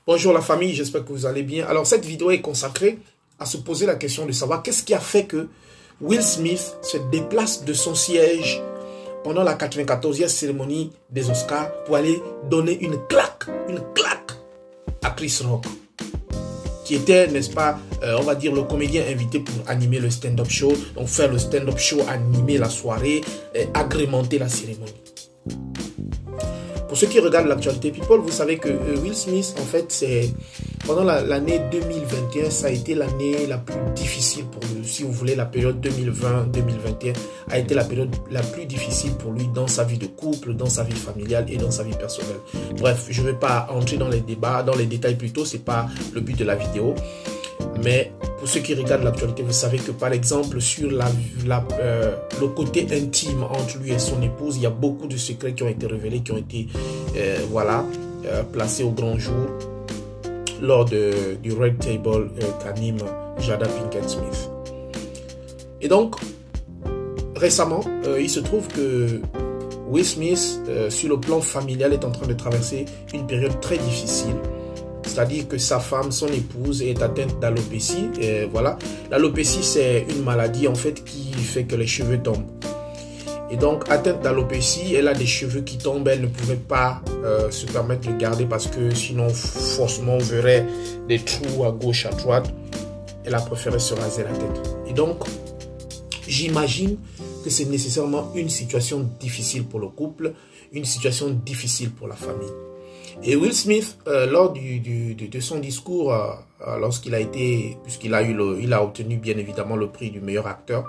Bonjour la famille, j'espère que vous allez bien. Alors cette vidéo est consacrée à se poser la question de savoir qu'est-ce qui a fait que Will Smith se déplace de son siège pendant la 94e cérémonie des Oscars pour aller donner une claque à Chris Rock, qui était, n'est-ce pas, on va dire le comédien invité pour animer le stand-up show, donc faire le stand-up show, animer la soirée, agrémenter la cérémonie. Pour ceux qui regardent l'actualité People, vous savez que Will Smith, en fait, c'est pendant l'année 2021, ça a été l'année la plus difficile pour lui. Si vous voulez, la période 2020-2021 a été la période la plus difficile pour lui dans sa vie de couple, dans sa vie familiale et dans sa vie personnelle. Bref, je ne vais pas entrer dans les débats, dans les détails plutôt, c'est pas le but de la vidéo. Mais pour ceux qui regardent l'actualité, vous savez que par exemple sur le côté intime entre lui et son épouse, il y a beaucoup de secrets qui ont été révélés, qui ont été placés au grand jour lors du Red Table qu'anime Jada Pinkett Smith. Et donc, récemment, il se trouve que Will Smith, sur le plan familial, est en train de traverser une période très difficile. C'est-à-dire que sa femme, son épouse, est atteinte d'alopécie. Voilà. L'alopécie, c'est une maladie en fait qui fait que les cheveux tombent. Et donc, atteinte d'alopécie, elle a des cheveux qui tombent. Elle ne pouvait pas se permettre de garder parce que sinon, forcément, on verrait des trous à gauche, à droite. Elle a préféré se raser la tête. Et donc, j'imagine que c'est nécessairement une situation difficile pour le couple, une situation difficile pour la famille. Et Will Smith, lors de son discours, lorsqu'il a été, puisqu'il a obtenu bien évidemment le prix du meilleur acteur,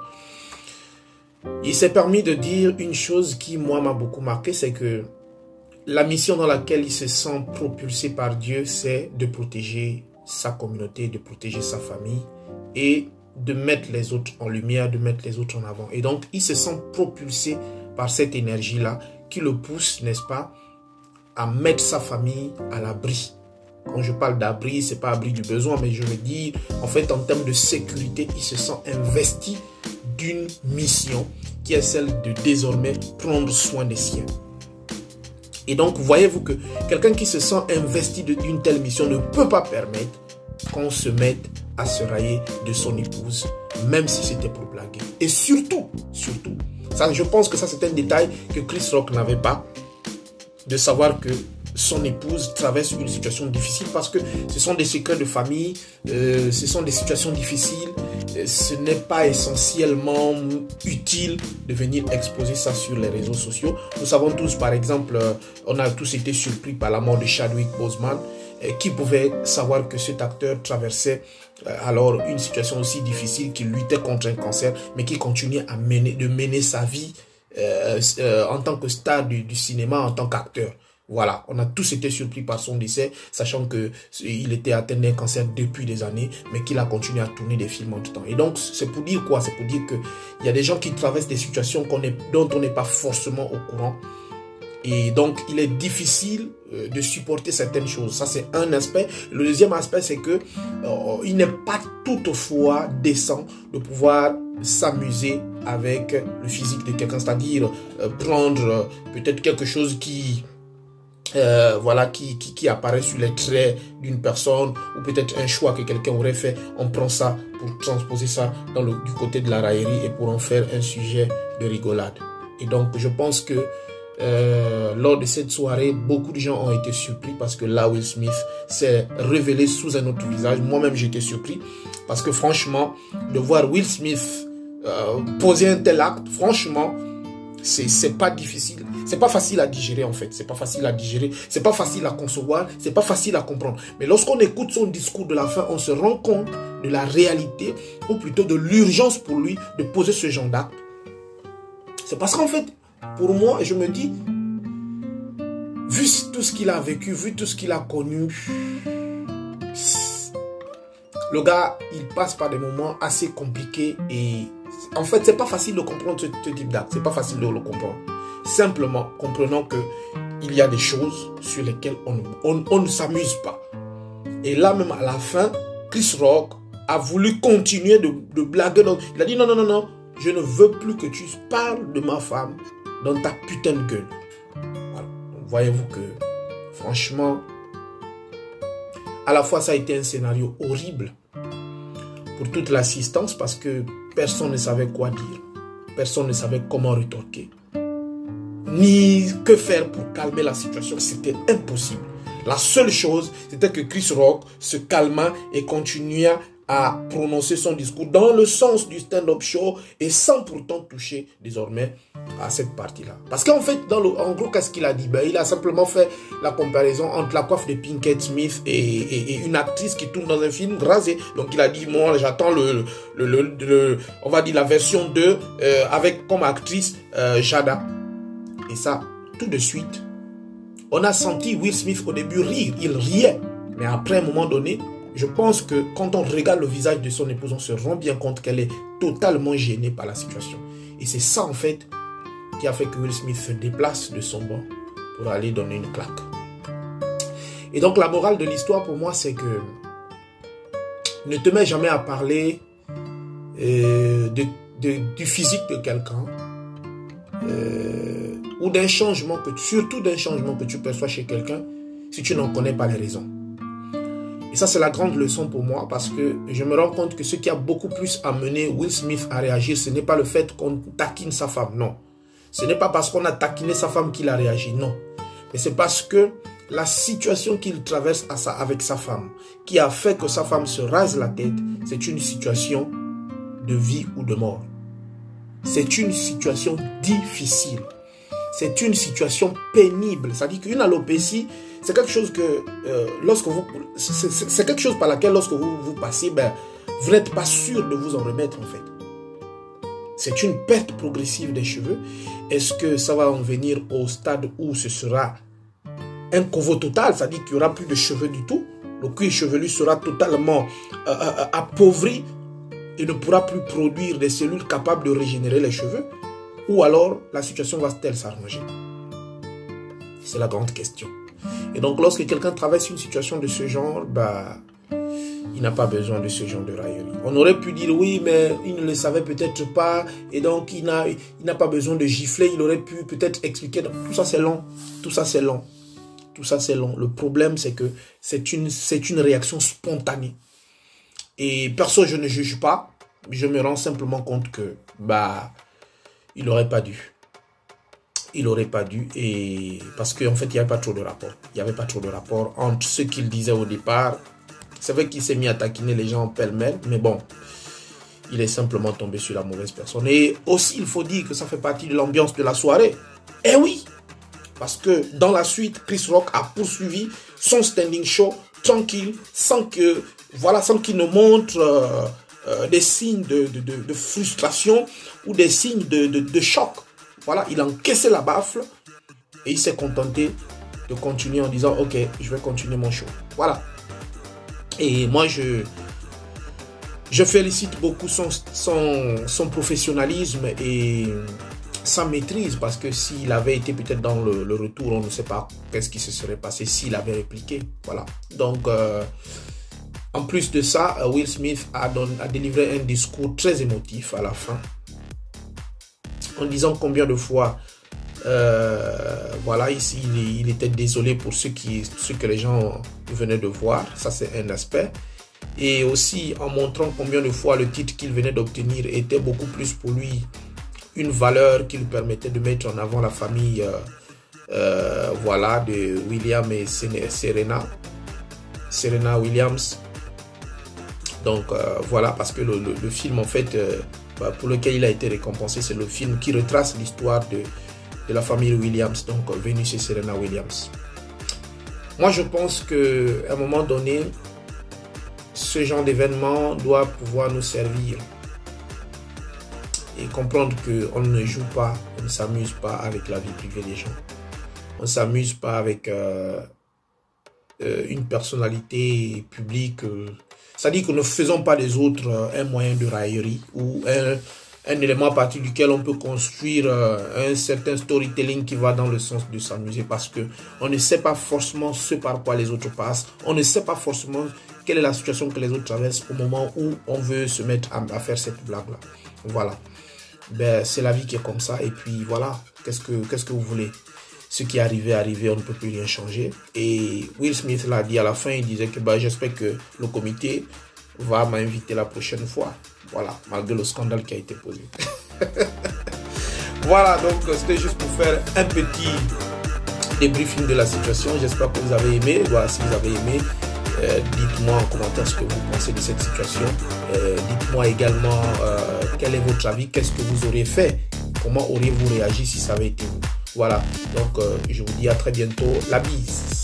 il s'est permis de dire une chose qui, moi, m'a beaucoup marqué, c'est que la mission dans laquelle il se sent propulsé par Dieu, c'est de protéger sa communauté, de protéger sa famille et de mettre les autres en lumière, de mettre les autres en avant. Et donc, il se sent propulsé par cette énergie-là qui le pousse, n'est-ce pas, à mettre sa famille à l'abri. Quand je parle d'abri, c'est pas abri du besoin, mais je veux dire, en fait, en termes de sécurité, il se sent investi d'une mission qui est celle de désormais prendre soin des siens. Et donc, voyez-vous que quelqu'un qui se sent investi d'une telle mission ne peut pas permettre qu'on se mette à se railler de son épouse, même si c'était pour blaguer. Et surtout, ça, je pense que ça c'est un détail que Chris Rock n'avait pas, de savoir que son épouse traverse une situation difficile parce que ce sont des secrets de famille, ce sont des situations difficiles, ce n'est pas essentiellement utile de venir exposer ça sur les réseaux sociaux. Nous savons tous, par exemple, on a tous été surpris par la mort de Chadwick Boseman, qui pouvait savoir que cet acteur traversait alors une situation aussi difficile, qu'il luttait contre un cancer, mais qui continuait à mener sa vie en tant que star du cinéma, en tant qu'acteur. Voilà, on a tous été surpris par son décès, sachant qu'il était atteint d'un cancer depuis des années, mais qu'il a continué à tourner des films en tout temps. Et donc, c'est pour dire quoi? C'est pour dire qu'il y a des gens qui traversent des situations dont on n'est pas forcément au courant. Et donc, il est difficile de supporter certaines choses. Ça, c'est un aspect. Le deuxième aspect, c'est que il n'est pas toutefois décent de pouvoir s'amuser avec le physique de quelqu'un. C'est-à-dire prendre peut-être quelque chose qui apparaît sur les traits d'une personne, ou peut-être un choix que quelqu'un aurait fait. On prend ça pour transposer ça du côté de la raillerie et pour en faire un sujet de rigolade. Et donc, je pense que lors de cette soirée, beaucoup de gens ont été surpris parce que là, Will Smith s'est révélé sous un autre visage. Moi-même, j'étais surpris parce que franchement, de voir Will Smith poser un tel acte, franchement, c'est pas difficile. C'est pas facile à digérer en fait. C'est pas facile à digérer. C'est pas facile à concevoir. C'est pas facile à comprendre. Mais lorsqu'on écoute son discours de la fin, on se rend compte de la réalité, ou plutôt de l'urgence pour lui de poser ce genre d'acte. C'est parce qu'en fait, pour moi, je me dis, vu tout ce qu'il a vécu, vu tout ce qu'il a connu, le gars, il passe par des moments assez compliqués et en fait, c'est pas facile de comprendre ce type d'acte. C'est pas facile de le comprendre. Simplement, comprenons que il y a des choses sur lesquelles on ne s'amuse pas. Et là, même à la fin, Chris Rock a voulu continuer de blaguer. Donc, il a dit non, non, non, non, je ne veux plus que tu parles de ma femme dans ta putain de gueule. Voilà. Voyez-vous que, franchement, à la fois ça a été un scénario horrible pour toute l'assistance parce que personne ne savait quoi dire, personne ne savait comment rétorquer, ni que faire pour calmer la situation. C'était impossible. La seule chose, c'était que Chris Rock se calma et continua à prononcer son discours dans le sens du stand-up show et sans pourtant toucher désormais à cette partie-là. Parce qu'en fait, en gros, qu'est-ce qu'il a dit? Ben, il a simplement fait la comparaison entre la coiffe de Pinkett Smith et une actrice qui tourne dans un film rasé. Donc il a dit, moi j'attends on va dire la version 2 avec comme actrice Jada. Et ça, tout de suite, on a senti Will Smith au début rire, il riait. Mais après un moment donné, je pense que quand on regarde le visage de son épouse, on se rend bien compte qu'elle est totalement gênée par la situation. Et c'est ça en fait qui a fait que Will Smith se déplace de son banc pour aller donner une claque. Et donc la morale de l'histoire pour moi, c'est que ne te mets jamais à parler du physique de quelqu'un ou d'un changement, surtout d'un changement que tu perçois chez quelqu'un si tu n'en connais pas les raisons. Et ça, c'est la grande leçon pour moi parce que je me rends compte que ce qui a beaucoup plus amené Will Smith à réagir, ce n'est pas le fait qu'on taquine sa femme, non. Ce n'est pas parce qu'on a taquiné sa femme qu'il a réagi, non. Mais c'est parce que la situation qu'il traverse avec sa femme, qui a fait que sa femme se rase la tête, c'est une situation de vie ou de mort. C'est une situation difficile. C'est une situation pénible. C'est-à-dire qu'une alopécie, c'est quelque chose que c'est quelque chose par laquelle lorsque vous passez, ben, vous n'êtes pas sûr de vous en remettre en fait. C'est une perte progressive des cheveux. Est-ce que ça va en venir au stade où ce sera un covo total, c'est-à-dire qu'il n'y aura plus de cheveux du tout, le cuir chevelu sera totalement appauvri et ne pourra plus produire des cellules capables de régénérer les cheveux, ou alors la situation va-t-elle s'arranger? C'est la grande question. Et donc lorsque quelqu'un traverse une situation de ce genre, bah, il n'a pas besoin de ce genre de raillerie. On aurait pu dire oui, mais il ne le savait peut-être pas, et donc il n'a pas besoin de gifler, il aurait pu peut-être expliquer. Donc, tout ça c'est long, tout ça c'est long, tout ça c'est long. Le problème c'est que c'est une réaction spontanée. Et perso, je ne juge pas, je me rends simplement compte que bah, il n'aurait pas dû. Il n'aurait pas dû, et parce qu'en fait, il n'y avait pas trop de rapport. Il n'y avait pas trop de rapport entre ce qu'il disait au départ. C'est vrai qu'il s'est mis à taquiner les gens pêle-mêle, mais bon, il est simplement tombé sur la mauvaise personne. Et aussi, il faut dire que ça fait partie de l'ambiance de la soirée. Eh oui, parce que dans la suite, Chris Rock a poursuivi son standing show tranquille, sans qu'il ne montre des signes de frustration ou des signes de choc. Voilà, il a encaissé la baffle et il s'est contenté de continuer en disant « Ok, je vais continuer mon show. » Voilà. Et moi, je félicite beaucoup son professionnalisme et sa maîtrise, parce que s'il avait été peut-être dans le retour, on ne sait pas qu'est-ce qui se serait passé s'il avait répliqué. Voilà. Donc, en plus de ça, Will Smith a délivré un discours très émotif à la fin, en disant combien de fois voilà, ici il était désolé pour ce que les gens venaient de voir. Ça, c'est un aspect. Et aussi en montrant combien de fois le titre qu'il venait d'obtenir était beaucoup plus pour lui une valeur qui lui permettait de mettre en avant la famille voilà, de William et Serena Williams. Donc voilà, parce que le film en fait pour lequel il a été récompensé, c'est le film qui retrace l'histoire de la famille Williams, donc Venus et Serena Williams. Moi, je pense qu'à un moment donné, ce genre d'événement doit pouvoir nous servir et comprendre qu'on ne joue pas, on ne s'amuse pas avec la vie privée des gens. On ne s'amuse pas avec une personnalité publique. C'est-à-dire que nous ne faisons pas des autres un moyen de raillerie ou un élément à partir duquel on peut construire un certain storytelling qui va dans le sens de s'amuser, parce qu'on ne sait pas forcément ce par quoi les autres passent. On ne sait pas forcément quelle est la situation que les autres traversent au moment où on veut se mettre à faire cette blague-là. Voilà. Ben, c'est la vie qui est comme ça. Et puis voilà, qu'est-ce que vous voulez? ce qui est arrivé, on ne peut plus rien changer. Et Will Smith l'a dit à la fin, il disait que bah, j'espère que le comité va m'inviter la prochaine fois. Voilà, malgré le scandale qui a été posé. Voilà, donc c'était juste pour faire un petit débriefing de la situation. J'espère que vous avez aimé. Voilà, si vous avez aimé, dites-moi en commentaire ce que vous pensez de cette situation. Dites-moi également quel est votre avis, qu'est-ce que vous auriez fait, comment auriez-vous réagi si ça avait été vous. Voilà, donc je vous dis à très bientôt. La bise.